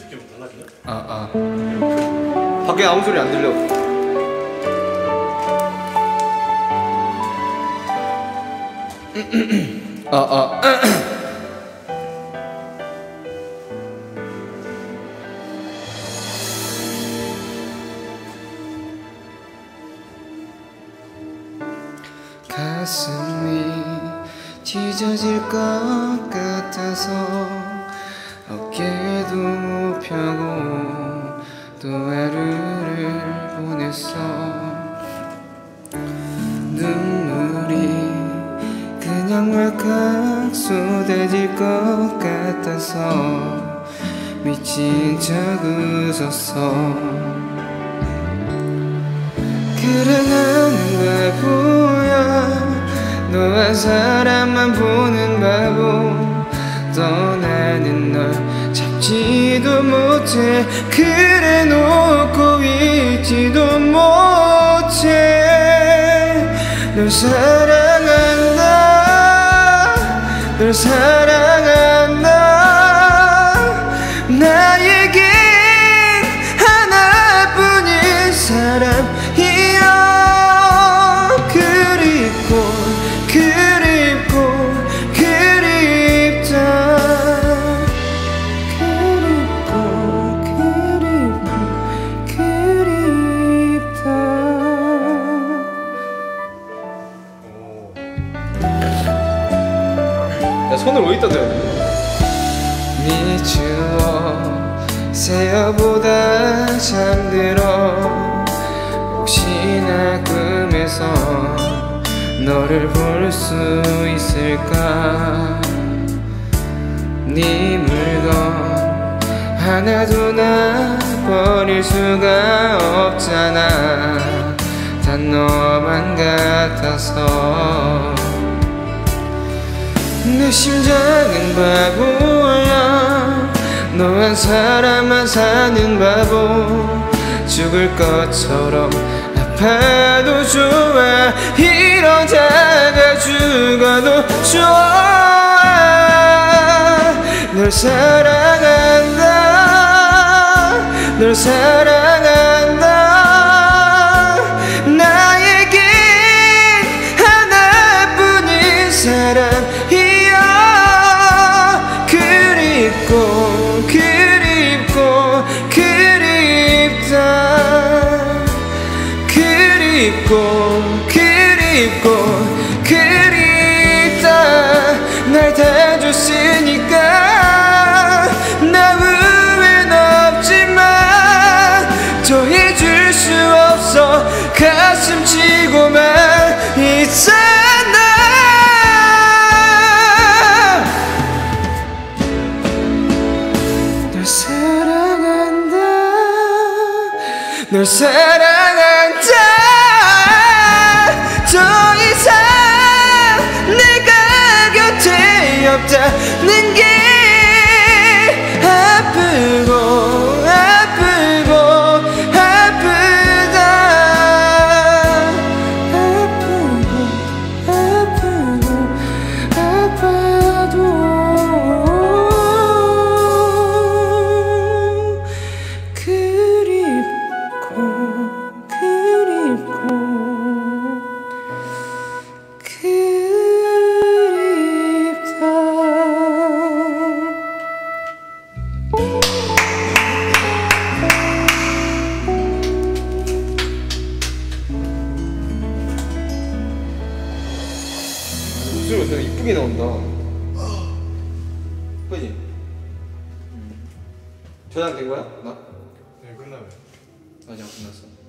좀 달라지나? 밖에 아무 소리 안 들려. 가슴이 찢어질 것 같아서 어깨도 못 펴고 또 하루를 보냈어. 눈물이 그냥 왈칵 쏟아질 것 같아서 미친 척 웃었어. 그래 나는 바보야. 너 한 사람만 보는 바보. 떠나는 널 잡지도 못해. 그래 놓고 있지도 못해. 널 사랑한다. 널 사랑한다. 나에겐 하나뿐인 사람이야. 그립고 그립고 그립다. 그립고 그립고 그립다. 야, 손을 어디다 대야 돼? 네 추억 새어보다 잠들어. 혹시나 꿈에서 너를 볼 수 있을까. 네 물건 하나도 나 버릴 수가 없잖아. 단 너만 같아서. 내 심장은 바보야. 너 한 사람만 사는 바보. 죽을 것처럼 아파도 좋아. 이러다가 죽어도 좋아. 널 사랑한다. 널 사랑한다. 나에겐 하나뿐인 사람이야. 그립고 그립고 그립다. 그립고 그립고 그립다. 날 다 줬으니까 나 후회는 없지만 더 해줄 수 없어. 가슴 치고만 있잖아. 널 사랑한다. 널 사랑한다. 더 이상 내가 곁에 없다는 게 아프고 아프고 아프다. 아프고 아프고 아파도 그립고 그립고 그립다. 목소리가 되게 이쁘게 나온다. 그지? 저장 된 거야? 나? 네, 끝나면. 아직 안 끝났어.